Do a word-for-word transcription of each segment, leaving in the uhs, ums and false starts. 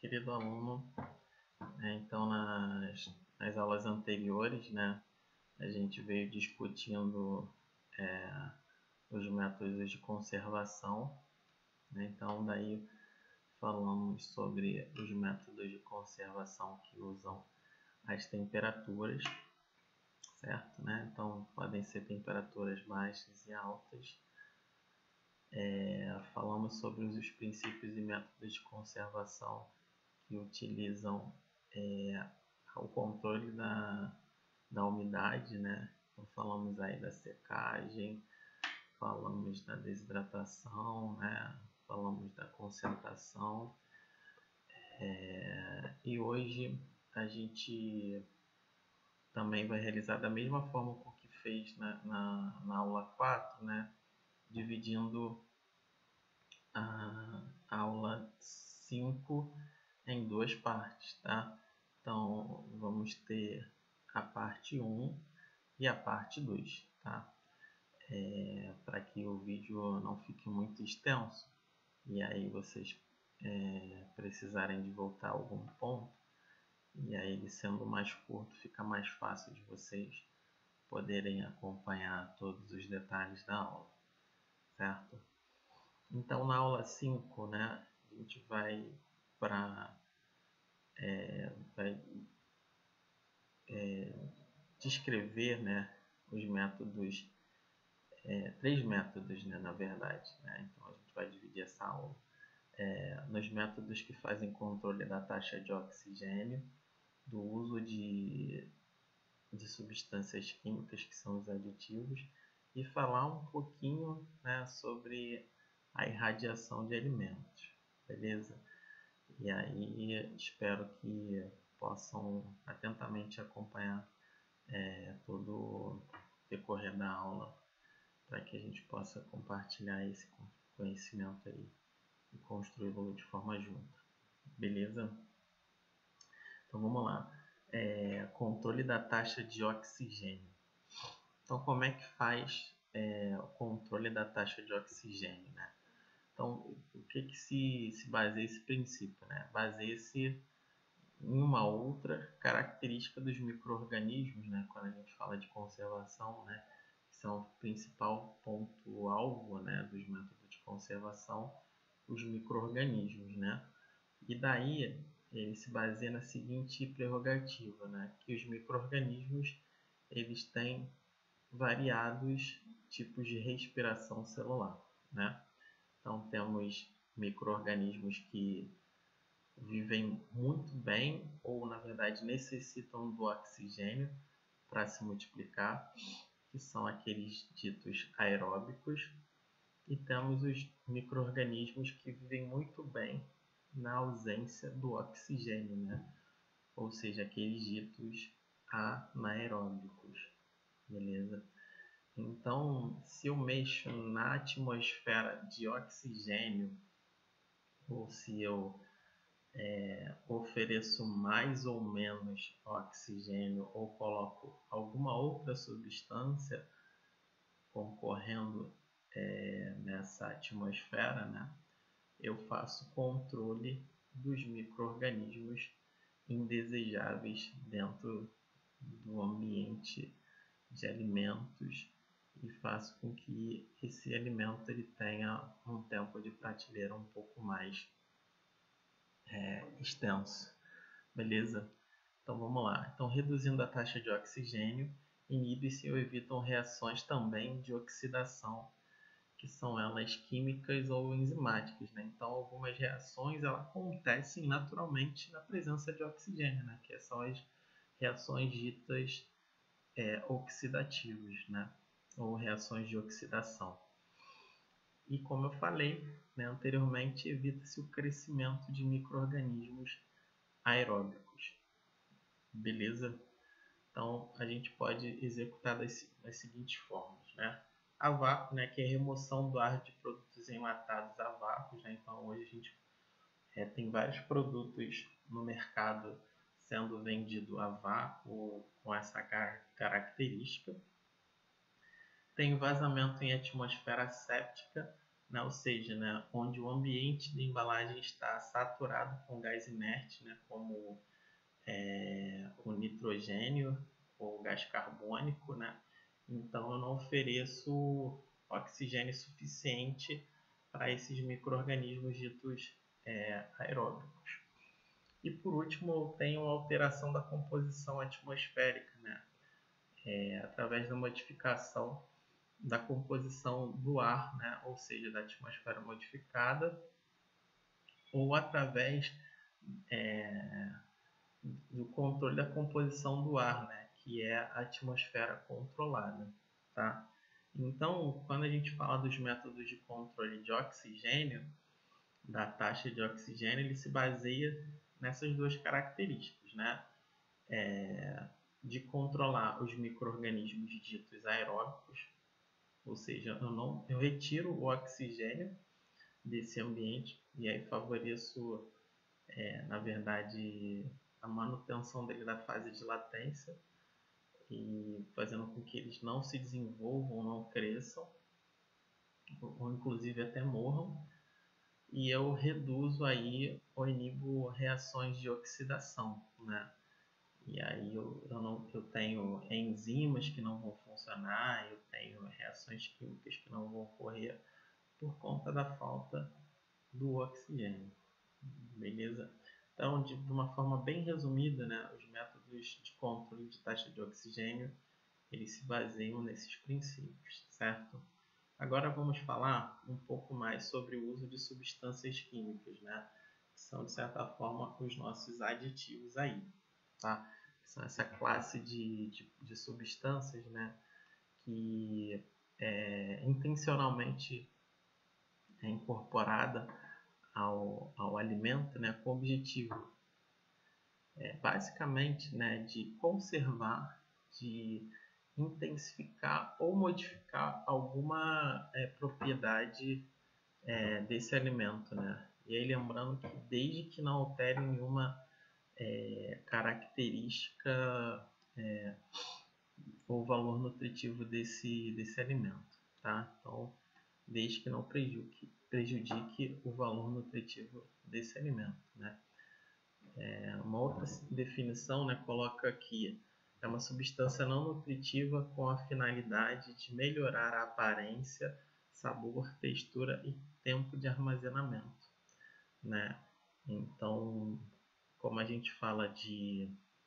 querido aluno. É, então, nas, nas aulas anteriores, né, a gente veio discutindo é, os métodos de conservação. Né? Então, daí falamos sobre os métodos de conservação que usam as temperaturas, certo? Né? Então, podem ser temperaturas baixas e altas. É, falamos sobre os princípios e métodos de conservação que utilizam é, o controle da, da umidade, né? Então, falamos aí da secagem, falamos da desidratação, né? Falamos da concentração. É, e hoje a gente também vai realizar da mesma forma com que fez na, na, na aula quatro, né? Dividindo a aula cinco em duas partes, tá? Então, vamos ter a parte um e a parte dois, tá? É, para que o vídeo não fique muito extenso e aí vocês é, precisarem de voltar a algum ponto, e aí ele sendo mais curto fica mais fácil de vocês poderem acompanhar todos os detalhes da aula, certo? Então, na aula cinco, né, a gente vai para é, vai é, descrever, né, os métodos, é, três métodos, né, na verdade. Né? Então, a gente vai dividir essa aula é, nos métodos que fazem controle da taxa de oxigênio, do uso de, de substâncias químicas, que são os aditivos, e falar um pouquinho, né, sobre a irradiação de alimentos, beleza? E aí espero que possam atentamente acompanhar é, todo o decorrer da aula, para que a gente possa compartilhar esse conhecimento aí e construí-lo de forma junta, beleza? Então vamos lá, é, controle da taxa de oxigênio. Então, como é que faz é, o controle da taxa de oxigênio, né? Então, o que que se, se baseia esse princípio, né? Baseia-se em uma outra característica dos micro-organismos, né? Quando a gente fala de conservação, né? Que são o principal ponto-alvo, né? Dos métodos de conservação, os micro-organismos, né? E daí ele se baseia na seguinte prerrogativa, né? Que os micro-organismos eles têm variados tipos de respiração celular, né? Então temos micro-organismos que vivem muito bem ou na verdade necessitam do oxigênio para se multiplicar, que são aqueles ditos aeróbicos, e temos os micro-organismos que vivem muito bem na ausência do oxigênio, né? Ou seja, aqueles ditos anaeróbicos, beleza? Então, se eu mexo na atmosfera de oxigênio, ou se eu é, ofereço mais ou menos oxigênio, ou coloco alguma outra substância concorrendo é, nessa atmosfera, né, eu faço controle dos micro-organismos indesejáveis dentro do ambiente de alimentos e faço com que esse alimento ele tenha um tempo de prateleira um pouco mais é, extenso, beleza? Então vamos lá. Então, reduzindo a taxa de oxigênio, inibe-se ou evitam reações também de oxidação, que são elas químicas ou enzimáticas, né? Então, algumas reações elas acontecem naturalmente na presença de oxigênio, né? Que são as reações ditas é, oxidativas, né? Ou reações de oxidação. E como eu falei, né, anteriormente, evita-se o crescimento de micro-organismos aeróbicos. Beleza? Então, a gente pode executar das, das seguintes formas, né? A vácuo, né, que é a remoção do ar de produtos enlatados a vácuo, né? Então, hoje a gente é, tem vários produtos no mercado sendo vendido a vácuo com essa car característica. Tem vazamento em atmosfera séptica, né? Ou seja, né, onde o ambiente de embalagem está saturado com gás inerte, né, como é, o nitrogênio ou gás carbônico, né? Então eu não ofereço oxigênio suficiente para esses micro-organismos ditos é, aeróbicos. E por último, eu tenho a alteração da composição atmosférica, né? É, através da modificação da composição do ar, né? Ou seja, da atmosfera modificada, ou através é, do controle da composição do ar, né? Que é a atmosfera controlada. Tá? Então, quando a gente fala dos métodos de controle de oxigênio, da taxa de oxigênio, ele se baseia nessas duas características, né? É, de controlar os micro-organismos ditos aeróbicos, ou seja, eu, não, eu retiro o oxigênio desse ambiente e aí favoreço, é, na verdade, a manutenção dele da fase de latência e fazendo com que eles não se desenvolvam, não cresçam, ou inclusive até morram. E eu reduzo aí ou inibo reações de oxidação, né? E aí eu, eu, não, eu tenho enzimas que não vão funcionar, eu tenho reações químicas que não vão ocorrer por conta da falta do oxigênio, beleza? Então, de, de uma forma bem resumida, né, os métodos de controle de taxa de oxigênio, eles se baseiam nesses princípios, certo? Agora vamos falar um pouco mais sobre o uso de substâncias químicas, né? Que são, de certa forma, os nossos aditivos aí, tá? São essa classe de, de, de substâncias, né? Que é intencionalmente é incorporada ao, ao alimento, né? Com o objetivo, é, basicamente, né? De conservar, de intensificar ou modificar alguma é, propriedade é, desse alimento, né? E aí lembrando que desde que não altere nenhuma é, característica é, ou valor nutritivo desse, desse alimento, tá? Então, desde que não prejudique, prejudique o valor nutritivo desse alimento, né? É, uma outra definição, né, coloca aqui é uma substância não nutritiva com a finalidade de melhorar a aparência, sabor, textura e tempo de armazenamento, né? Então, como a gente fala de,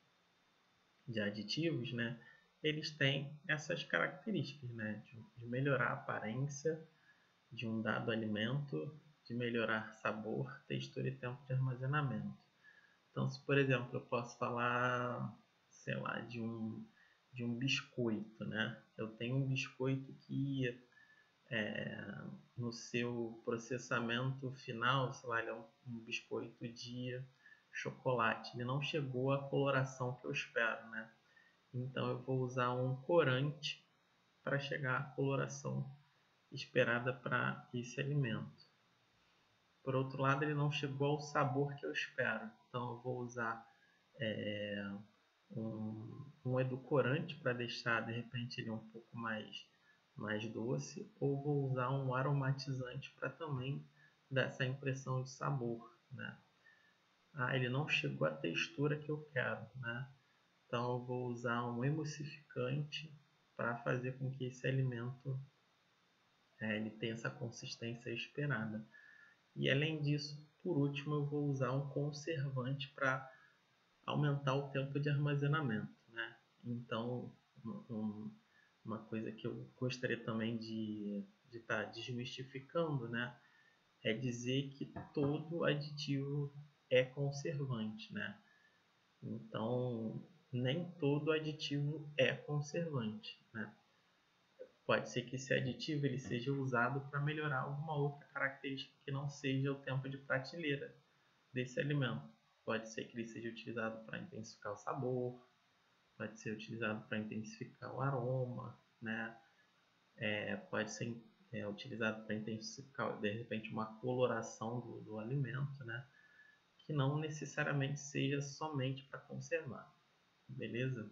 de aditivos, né? Eles têm essas características, né? De, de melhorar a aparência de um dado alimento, de melhorar sabor, textura e tempo de armazenamento. Então, se por exemplo eu posso falar, sei lá, de um, de um biscoito, né? Eu tenho um biscoito que é, no seu processamento final, sei lá, ele é um, um biscoito de chocolate. Ele não chegou à coloração que eu espero, né? Então eu vou usar um corante para chegar à coloração esperada para esse alimento. Por outro lado, ele não chegou ao sabor que eu espero. Então eu vou usar é, um, um edulcorante para deixar de repente ele um pouco mais, mais doce, ou vou usar um aromatizante para também dar essa impressão de sabor, né? Ah, ele não chegou à textura que eu quero, né? Então eu vou usar um emulsificante para fazer com que esse alimento é, ele tenha essa consistência esperada. E além disso, por último, eu vou usar um conservante para aumentar o tempo de armazenamento, né? Então, um, uma coisa que eu gostaria também de estar tá desmistificando, né? É dizer que todo aditivo é conservante, né? Então, nem todo aditivo é conservante, né? Pode ser que esse aditivo ele seja usado para melhorar alguma outra característica que não seja o tempo de prateleira desse alimento. Pode ser que ele seja utilizado para intensificar o sabor, pode ser utilizado para intensificar o aroma, né? É, pode ser é, utilizado para intensificar, de repente, uma coloração do, do alimento, né? Que não necessariamente seja somente para conservar, beleza?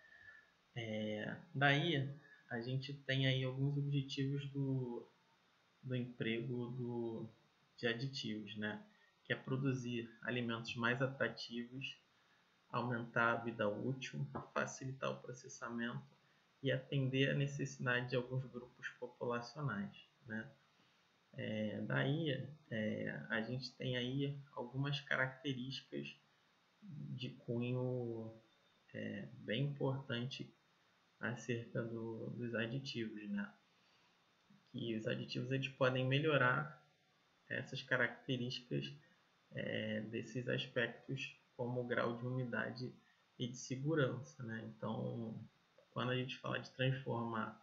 É, daí a gente tem aí alguns objetivos do, do emprego do, de aditivos, né? Que é produzir alimentos mais atrativos, aumentar a vida útil, facilitar o processamento e atender a necessidade de alguns grupos populacionais, né? É, daí é, a gente tem aí algumas características de cunho é, bem importante acerca do, dos aditivos, né? Que os aditivos eles podem melhorar essas características é, desses aspectos, como o grau de umidade e de segurança, né? Então, quando a gente fala de transformar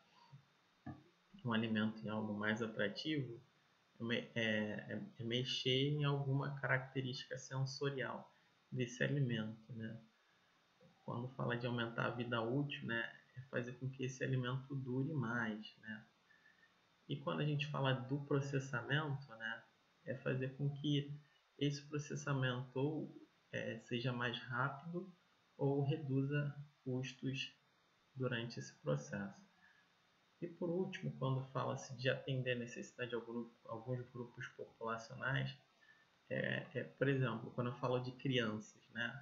um alimento em algo mais atrativo, é, é, é mexer em alguma característica sensorial desse alimento, né? Quando fala de aumentar a vida útil, né, é fazer com que esse alimento dure mais, né? E quando a gente fala do processamento, né, é fazer com que esse processamento ou é, seja mais rápido ou reduza custos durante esse processo. E por último, quando fala-se de atender a necessidade de alguns grupos populacionais, é, é, por exemplo, quando eu falo de crianças, né,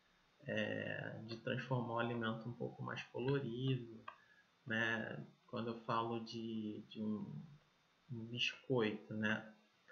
é, de transformar o alimento um pouco mais colorido, né, quando eu falo de, de um, um biscoito, né,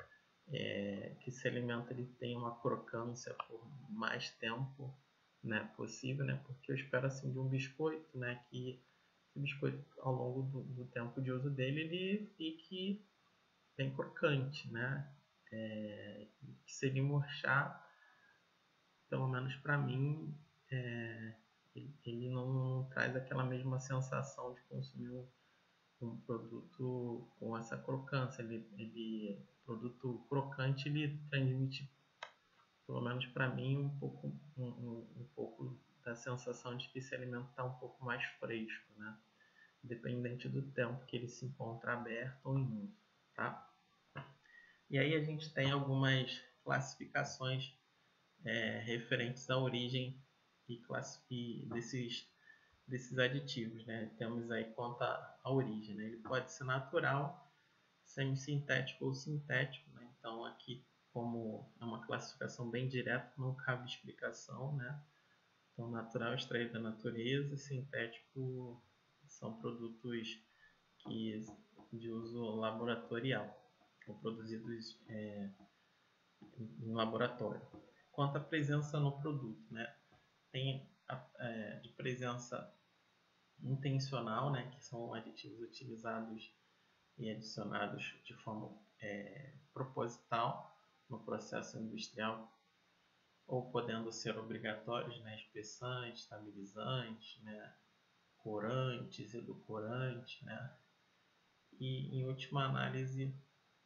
é, que esse alimento ele tem uma crocância por mais tempo, né, possível, né, porque eu espero assim de um biscoito, né, que esse biscoito ao longo do, do tempo de uso dele ele fique bem crocante, né, é, que se ele murchar, pelo menos para mim, é, ele, ele não traz aquela mesma sensação de consumir um, um produto com essa crocância. Ele, ele produto crocante ele transmite, pelo menos para mim, um pouco, um, um, um pouco da sensação de que esse alimento está um pouco mais fresco, né? Dependente do tempo que ele se encontra aberto ou em uso, tá? E aí a gente tem algumas classificações é, referentes à origem e, e desses, desses aditivos, né? Temos aí quanto à origem, né? Ele pode ser natural, semissintético ou sintético, né? Então aqui, como é uma classificação bem direta, não cabe explicação, né? Então natural é extraído da natureza, sintético são produtos que, de uso laboratorial ou produzidos é, em laboratório. Quanto à presença no produto, né? Tem a, é, de presença intencional, né? Que são aditivos utilizados e adicionados de forma é, proposital no processo industrial, ou podendo ser obrigatórios, né? Espessantes, estabilizantes, né? Corantes, edulcorantes, né? E, em última análise,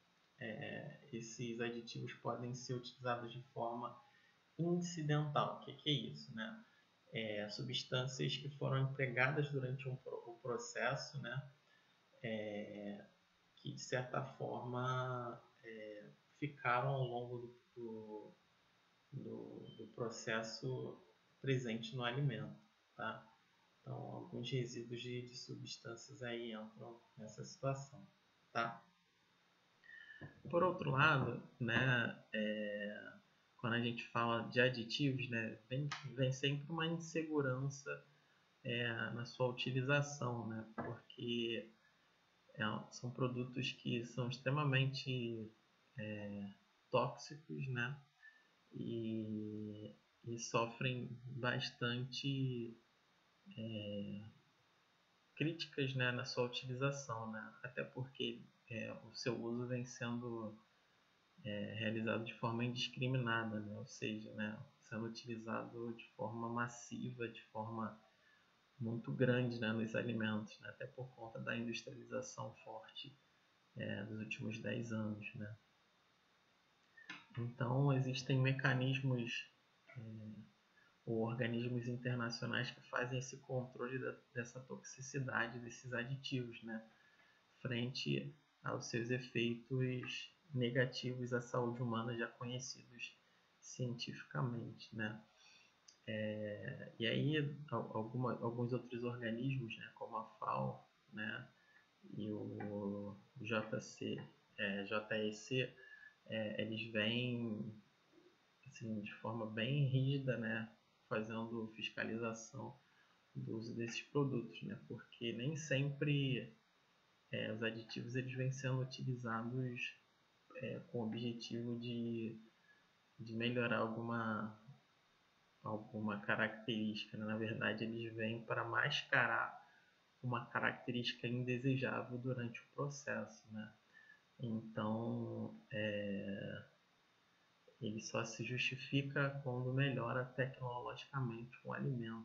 é, esses aditivos podem ser utilizados de forma incidental. O que, que é isso, né? É, substâncias que foram empregadas durante um, o processo, né? É, que de certa forma é, ficaram ao longo do, do, do, processo presente no alimento, tá? Então, alguns resíduos de, de substâncias aí entram nessa situação, tá? Por outro lado, né, é, quando a gente fala de aditivos, né, vem, vem sempre uma insegurança é, na sua utilização, né, porque é, são produtos que são extremamente é, tóxicos, né, e, e sofrem bastante é, críticas, né, na sua utilização, né, até porque é, o seu uso vem sendo é, realizado de forma indiscriminada, né? Ou seja, né, sendo utilizado de forma massiva, de forma muito grande, né, nos alimentos, né? Até por conta da industrialização forte é, dos últimos dez anos. Né? Então, existem mecanismos é, ou organismos internacionais que fazem esse controle da, dessa toxicidade desses aditivos, né? Frente aos seus efeitos negativos à saúde humana já conhecidos cientificamente, né? É, e aí alguma, alguns outros organismos, né, como a FAO, né, e o J C é, J E C, é, eles vêm assim, de forma bem rígida, né, fazendo fiscalização do uso desses produtos, né, porque nem sempre é, os aditivos eles vêm sendo utilizados é, com o objetivo de, de melhorar alguma, alguma característica, né? Na verdade, eles vêm para mascarar uma característica indesejável durante o processo, né? Então, é, ele só se justifica quando melhora tecnologicamente o alimento.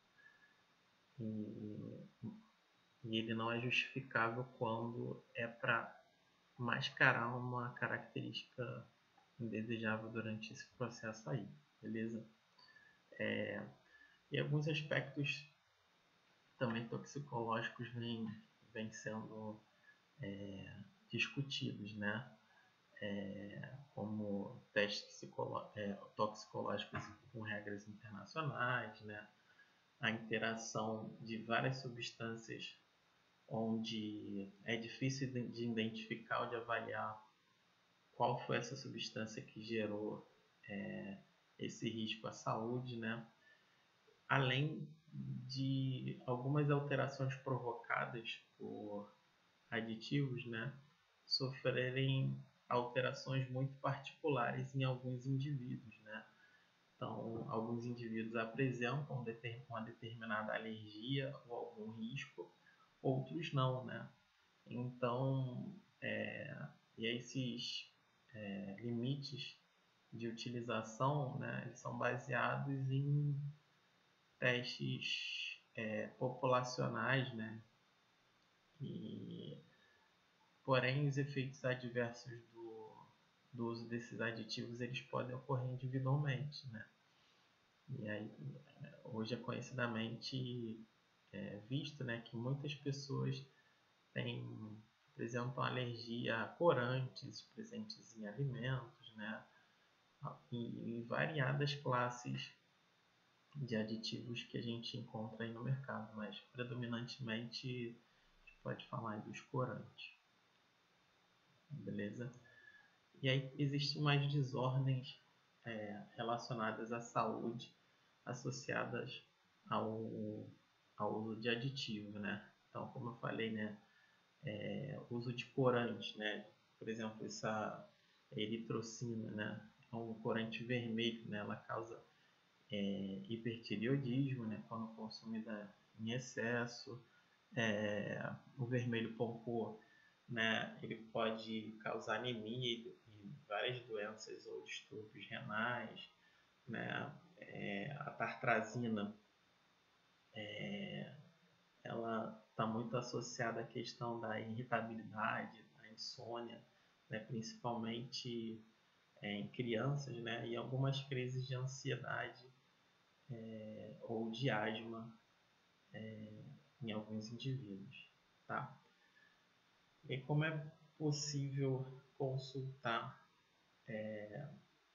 E, e ele não é justificável quando é para mascarar uma característica indesejável durante esse processo aí, beleza? É, e alguns aspectos também toxicológicos vêm, vêm sendo é, discutidos, né? É, como testes é, toxicológicos com regras internacionais, né? A interação de várias substâncias onde é difícil de identificar ou de avaliar qual foi essa substância que gerou é, esse risco à saúde, né? Além de algumas alterações provocadas por aditivos, né, sofrerem alterações muito particulares em alguns indivíduos, né? Então, alguns indivíduos apresentam uma determinada alergia ou algum risco, outros não, né? Então, é, e esses é, limites de utilização, né, eles são baseados em testes é, populacionais, né? E, porém, os efeitos adversos do, do uso desses aditivos eles podem ocorrer individualmente, né? E aí, hoje é conhecidamente é, visto, né, que muitas pessoas têm, apresentam alergia a corantes presentes em alimentos, né? E, e variadas classes de aditivos que a gente encontra aí no mercado, mas predominantemente a gente pode falar dos corantes, beleza? E aí existem mais desordens é, relacionadas à saúde associadas ao, ao uso de aditivo, né? Então, como eu falei, né, é, uso de corantes, né? Por exemplo, essa eritrocina, né? É um corante vermelho, né? Ela causa é, hipertireoidismo, né, quando consumida em excesso. É, o vermelho pompô, né, ele pode causar anemia e, e várias doenças ou distúrbios renais, né. É, a tartrazina, é, ela está muito associada à questão da irritabilidade, da insônia, né, principalmente é, em crianças, né, e algumas crises de ansiedade é, ou de asma é, em alguns indivíduos, tá? E como é possível consultar é,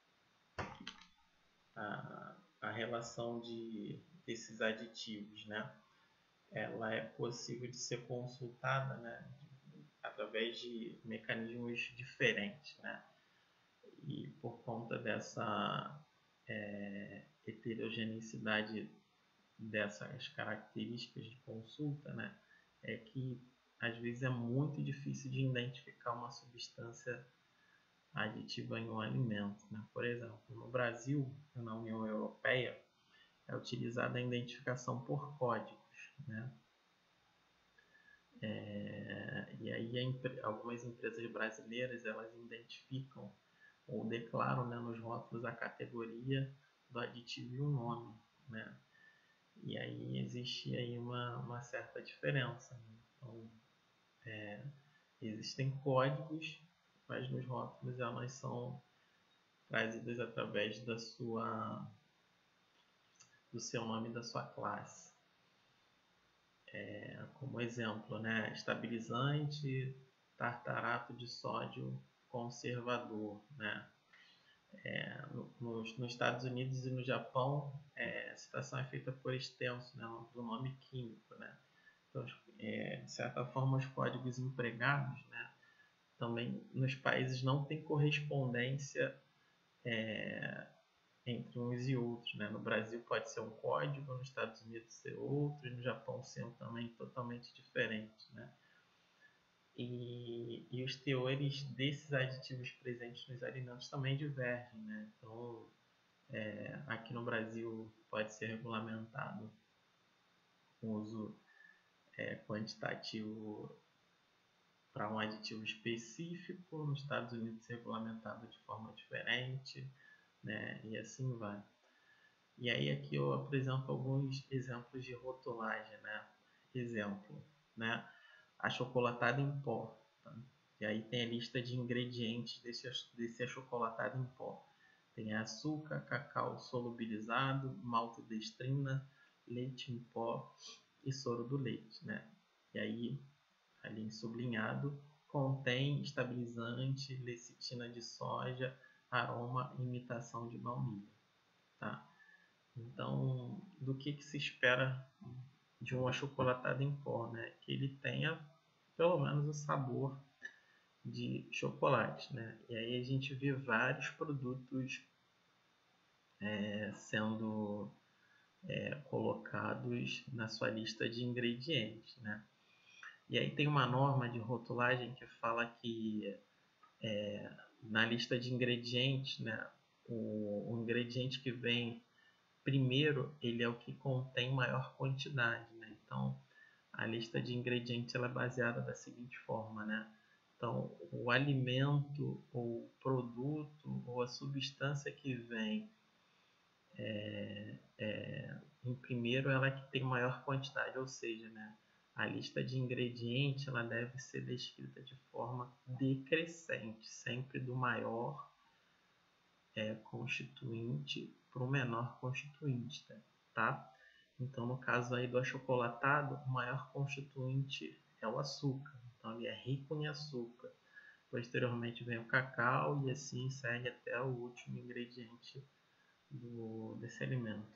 a, a relação de, desses aditivos, né? Ela é possível de ser consultada, né, através de mecanismos diferentes, né? E por conta dessa é, heterogeneidade dessas características de consulta, né, é que às vezes é muito difícil de identificar uma substância aditiva em um alimento, né? Por exemplo, no Brasil e na União Europeia é utilizada a identificação por códigos, né? É, e aí algumas empresas brasileiras elas identificam ou declaram, né, nos rótulos a categoria do aditivo e o nome, né? E aí existe aí uma, uma certa diferença, né? Então, é, existem códigos, mas nos rótulos elas são trazidas através da sua, do seu nome e da sua classe. É, como exemplo, né? Estabilizante, tartarato de sódio conservador, né? É, no, nos, nos Estados Unidos e no Japão, é, a citação é feita por extenso, né, do nome químico, né? Então, é, de certa forma, os códigos empregados, né, também nos países não tem correspondência é, entre uns e outros, né? No Brasil pode ser um código, nos Estados Unidos ser outro, e no Japão ser um também totalmente diferente, né? E, e os teores desses aditivos presentes nos alimentos também divergem, né? Então, é, aqui no Brasil pode ser regulamentado o uso é, quantitativo para um aditivo específico, nos Estados Unidos regulamentado de forma diferente, né? E assim vai. E aí aqui eu apresento alguns exemplos de rotulagem, né? Exemplo, né? Achocolatado em pó. Tá? E aí tem a lista de ingredientes desse, desse achocolatado em pó. Tem açúcar, cacau solubilizado, maltodestrina, leite em pó e soro do leite, né? E aí, ali em sublinhado, contém estabilizante, lecitina de soja, aroma e imitação de baunilha, tá? Então, do que, que se espera de um achocolatado em pó, né? Que ele tenha pelo menos o sabor de chocolate, né? E aí a gente vê vários produtos é, sendo é, colocados na sua lista de ingredientes, né? E aí tem uma norma de rotulagem que fala que é, na lista de ingredientes, né, o, o ingrediente que vem primeiro, ele é o que contém maior quantidade, né? Então, a lista de ingredientes ela é baseada da seguinte forma, né? Então, o alimento, ou produto, ou a substância que vem é, é, em primeiro, ela é que tem maior quantidade, ou seja, né? A lista de ingredientes ela deve ser descrita de forma decrescente, sempre do maior é, constituinte para o menor constituinte, tá? Então, no caso aí do achocolatado, o maior constituinte é o açúcar. Então, ele é rico em açúcar. Posteriormente vem o cacau e assim segue até o último ingrediente do, desse alimento.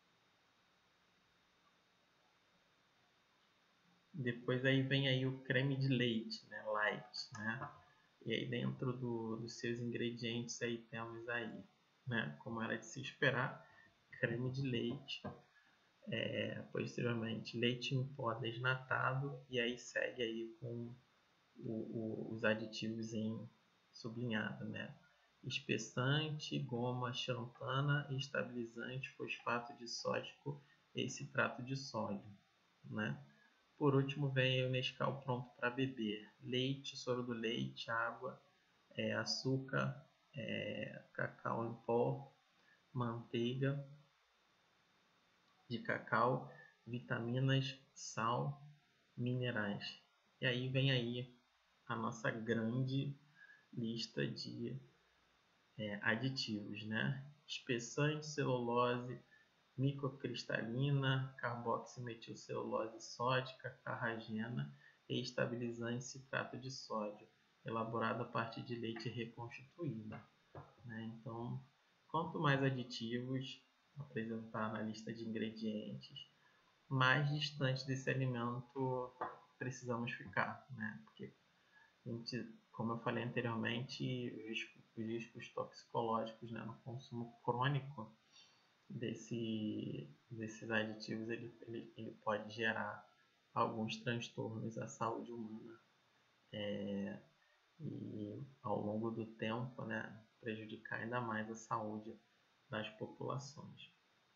Depois aí vem aí o creme de leite, né? Light, né? E aí dentro do, dos seus ingredientes aí temos aí, né? Como era de se esperar, creme de leite, é, posteriormente leite em pó desnatado e aí segue aí com o, o, os aditivos em sublinhado, né? Espessante, goma xantana, estabilizante, fosfato de sódico e citrato de sódio, né? Por último vem o Nescau pronto para beber, leite, soro do leite, água, é, açúcar, é, cacau em pó, manteiga de cacau, vitaminas, sal, minerais. E aí vem aí a nossa grande lista de é, aditivos, né? Espessante, celulose, microcristalina, carboximetilcelulose sódica, carragena e estabilizante citrato de sódio, elaborado a partir de leite reconstituído, né? Então, quanto mais aditivos apresentar na lista de ingredientes, mais distante desse alimento precisamos ficar, né? Porque a gente, como eu falei anteriormente, os riscos, os riscos toxicológicos, né, no consumo crônico desse, desses aditivos, ele, ele, ele pode gerar alguns transtornos à saúde humana é, e ao longo do tempo, né, prejudicar ainda mais a saúde das populações.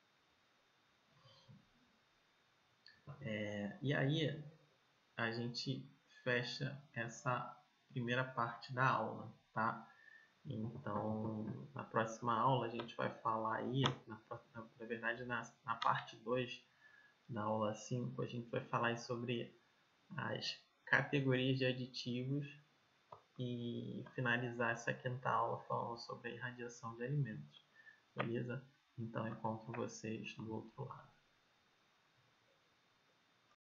É, e aí a gente fecha essa primeira parte da aula, tá? Então, na próxima aula a gente vai falar aí, na, na verdade na, na parte dois da aula cinco, a gente vai falar sobre as categorias de aditivos e finalizar essa quinta aula falando sobre a irradiação de alimentos, beleza? Então, eu encontro vocês do outro lado.